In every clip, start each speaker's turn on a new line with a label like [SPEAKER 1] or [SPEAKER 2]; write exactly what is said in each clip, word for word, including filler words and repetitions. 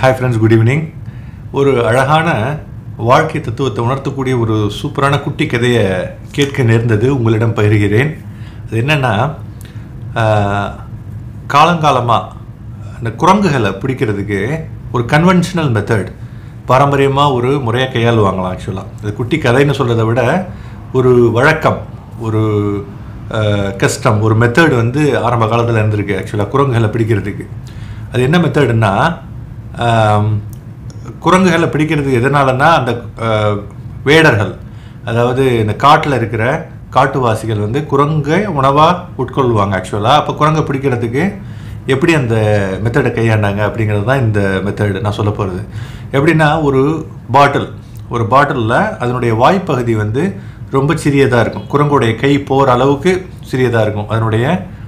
[SPEAKER 1] Hi friends, good evening. ஒரு அழகான வாழ்க்கை தத்துவத்தை உணர்த்தக்கூடிய ஒரு சூப்பரான குட்டி கதையை கேட்க நேர்ந்தது, உங்களிடம் பகிர்கிறேன். அது என்னென்னா, காலங்காலமாக அந்த குரங்குகளை பிடிக்கிறதுக்கு ஒரு கன்வென்ஷனல் மெத்தட், பாரம்பரியமாக ஒரு முறையாக கையாளுவாங்களாம். ஆக்சுவலாக அது குட்டி கதைன்னு சொல்கிறத விட ஒரு வழக்கம், ஒரு கஸ்டம், ஒரு மெத்தட் வந்து ஆரம்ப காலத்தில் இருந்திருக்கு ஆக்சுவலாக குரங்குகளை பிடிக்கிறதுக்கு. அது என்ன மெத்தடுன்னா, குரங்குகளை பிடிக்கிறது எதனாலன்னா, அந்த வேடர்கள், அதாவது இந்த காட்டில் இருக்கிற காட்டுவாசிகள் வந்து குரங்கை உணவாக உட்கொள்வாங்க ஆக்சுவலாக. அப்போ குரங்கை பிடிக்கிறதுக்கு எப்படி அந்த மெத்தடை கையாண்டாங்க அப்படிங்கிறது தான் இந்த மெத்தடு நான் சொல்ல போகிறது. எப்படின்னா, ஒரு பாட்டில் ஒரு பாட்டிலில் அதனுடைய வாய்ப்பகுதி வந்து ரொம்ப சிறியதாக இருக்கும். குரங்குடைய கை போகிற அளவுக்கு சிறியதாக இருக்கும் அதனுடைய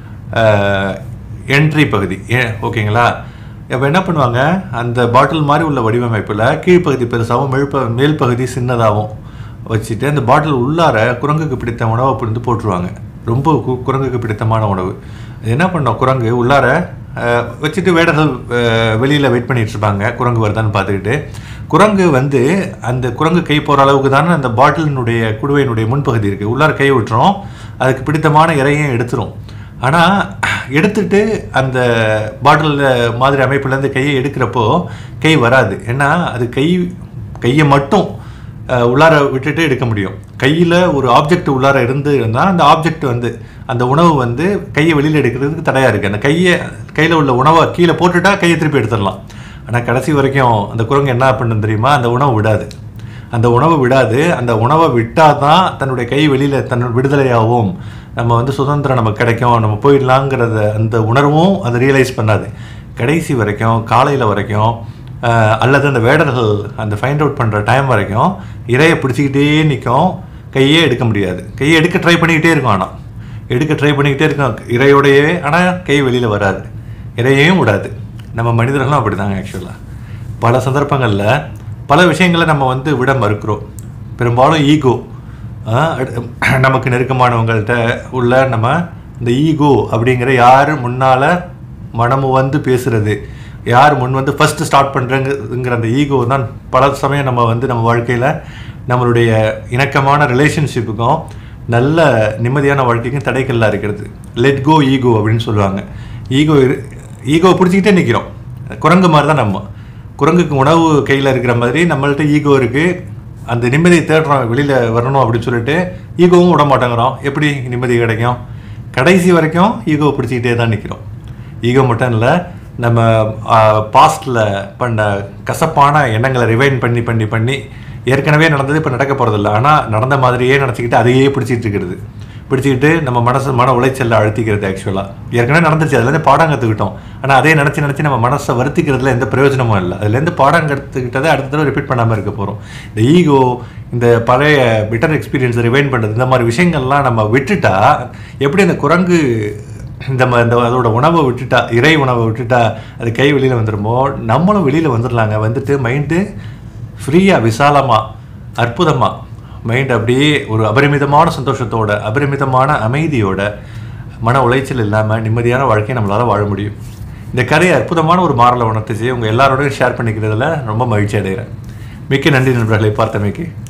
[SPEAKER 1] என்ட்ரி பகுதி. ஏன் ஓகேங்களா? இப்போ என்ன பண்ணுவாங்க, அந்த பாட்டில் மாதிரி உள்ள வடிவமைப்பில் கீழ்ப்பகுதி பெருசாகவும் மேல்ப மேல் பகுதி சின்னதாகவும் வச்சுட்டு அந்த பாட்டில் உள்ளார குரங்குக்கு பிடித்த உணவை புரிந்து போட்டுருவாங்க. ரொம்ப கு குரங்குக்கு பிடித்தமான உணவு. அது என்ன பண்ணோம், குரங்கு உள்ளார வச்சுட்டு வேடர்கள் வெளியில் வெயிட் பண்ணிகிட்டு இருப்பாங்க குரங்கு வருதான்னு பார்த்துக்கிட்டு. குரங்கு வந்து அந்த குரங்கு கை போகிற அளவுக்கு தானே அந்த பாட்டிலினுடைய குடுவையினுடைய முன்பகுதி இருக்குது. உள்ளார கை விட்டுரும், அதுக்கு பிடித்தமான இறையும் எடுத்துரும். ஆனால் எடுத்துட்டு அந்த பாட்டில் மாதிரி அமைப்புலேருந்து கையை எடுக்கிறப்போ கை வராது. ஏன்னா அது கை கையை மட்டும் உள்ளார விட்டுட்டு எடுக்க முடியும். கையில் ஒரு ஆப்ஜெக்ட் உள்ளார இருந்து இருந்தால் அந்த ஆப்ஜெக்ட் வந்து அந்த உணவு வந்து கையை வெளியில் எடுக்கிறதுக்கு தடையாக இருக்குது. அந்த கையை கையில் உள்ள உணவை கீழே போட்டுட்டா கையை திருப்பி எடுத்துடலாம். ஆனால் கடைசி வரைக்கும் அந்த குரங்கு என்ன பண்ணுன்னு தெரியுமா, அந்த உணவு விடாது. அந்த உணவை விடாது. அந்த உணவை விட்டால் தான் தன்னுடைய கை வெளியில் தன் விடுதலையாகவும் நம்ம வந்து சுதந்திரம் நமக்கு கிடைக்கும், நம்ம போயிடலாங்கிறத அந்த உணர்வும் அதை ரியலைஸ் பண்ணாது. கடைசி வரைக்கும், காலையில் வரைக்கும், அல்லது அந்த வேடர்கள் அந்த ஃபைண்ட் அவுட் பண்ணுற டைம் வரைக்கும் இறையை பிடிச்சிக்கிட்டே நிற்கும். கையே எடுக்க முடியாது. கையை எடுக்க ட்ரை பண்ணிக்கிட்டே இருக்கும், ஆனால் எடுக்க ட்ரை பண்ணிக்கிட்டே இருக்கும் இறையோடையே. ஆனால் கை வெளியில் வராது, இறையையும் விடாது. நம்ம மனிதர்களும் அப்படி தாங்க. ஆக்சுவலாக பல சந்தர்ப்பங்களில் பல விஷயங்களை நம்ம வந்து விட மறுக்கிறோம். பெரும்பாலும் ஈகோ, நமக்கு நெருக்கமானவங்கள்ட்ட உள்ள நம்ம இந்த ஈகோ அப்படிங்கிற யார் முன்னால் மனமு வந்து பேசுகிறது, யார் முன் வந்து ஃபஸ்ட்டு ஸ்டார்ட் பண்ணுறேங்கிற அந்த ஈகோ தான் பல சமயம் நம்ம வந்து நம்ம வாழ்க்கையில் நம்மளுடைய இணக்கமான ரிலேஷன்ஷிப்புக்கும் நல்ல நிம்மதியான வாழ்க்கைக்கும் தடைக்கல்லாக இருக்கிறது. லெட் கோ ஈகோ அப்படின்னு சொல்லுவாங்க. ஈகோ ஈகோவை பிடிச்சிக்கிட்டே நிற்கிறோம். குரங்கு மாதிரி தான் நம்ம. குரங்குக்கு உணவு கையில் இருக்கிற மாதிரி நம்மள்ட்ட ஈகோ இருக்குது. அந்த நிம்மதியை தேடுறோம், வெளியில் வரணும் அப்படின்னு சொல்லிட்டு ஈகோவும் விட மாட்டேங்கிறோம். எப்படி நிம்மதி கிடைக்கும்? கடைசி வரைக்கும் ஈகோவை பிடிச்சிக்கிட்டே தான் நிற்கிறோம். ஈகோ மட்டும் இல்லை, நம்ம பாஸ்டில் பண்ண கசப்பான எண்ணங்களை ரிவைண்ட் பண்ணி பண்ணி பண்ணி ஏற்கனவே நடந்தது இப்போ நடக்க போகிறதில்ல, ஆனால் நடந்த மாதிரியே நினச்சிக்கிட்டு அதையே பிடிச்சிட்டு இருக்கிறது. பிடிச்சிக்கிட்டு நம்ம மனசு மன உளைச்சலில் அழுத்திக்கிறது. ஆக்சுவலாக ஏற்கனவே நடந்துச்சு, அதுலேருந்து பாடம் கற்றுக்கிட்டோம். ஆனால் அதே நினச்சி நினச்சி நம்ம மனசை வருத்திக்கிறதுல எந்த பிரயோஜனமும் இல்லை. அதுலேருந்து பாடம் கற்றுக்கிட்டதை அடுத்த தடவை ரிப்பீட் பண்ணாமல் இருக்க போகிறோம். இந்த ஈகோ, இந்த பழைய பிட்டர் எக்ஸ்பீரியன்ஸை ரிவைண்ட் பண்ணுறது, இந்த மாதிரி விஷயங்கள்லாம் நம்ம விட்டுட்டா எப்படி அந்த குரங்கு இந்த இந்த அதோட உணவை விட்டுட்டா, இறை உணவை விட்டுட்டா அது கை வெளியில் வந்துடுமோ, நம்மளும் வெளியில் வந்துடலாங்க. வந்துட்டு மைண்டு ஃப்ரீயாக, விசாலமாக, அற்புதமாக, மைண்ட் அப்படியே ஒரு அபரிமிதமான சந்தோஷத்தோட, அபரிமிதமான அமைதியோட, மன உளைச்சல் இல்லாமல் நிம்மதியான வாழ்க்கையை நம்மளால் வாழ முடியும். இந்த கதையை அற்புதமான ஒரு மாறலை உணர்த்துச்சு உங்கள் எல்லாரோடையும் ஷேர் பண்ணிக்கிறதுல ரொம்ப மகிழ்ச்சி அடைகிறேன். மிக்க நன்றி நண்பர்களை பார்த்தமைக்கு.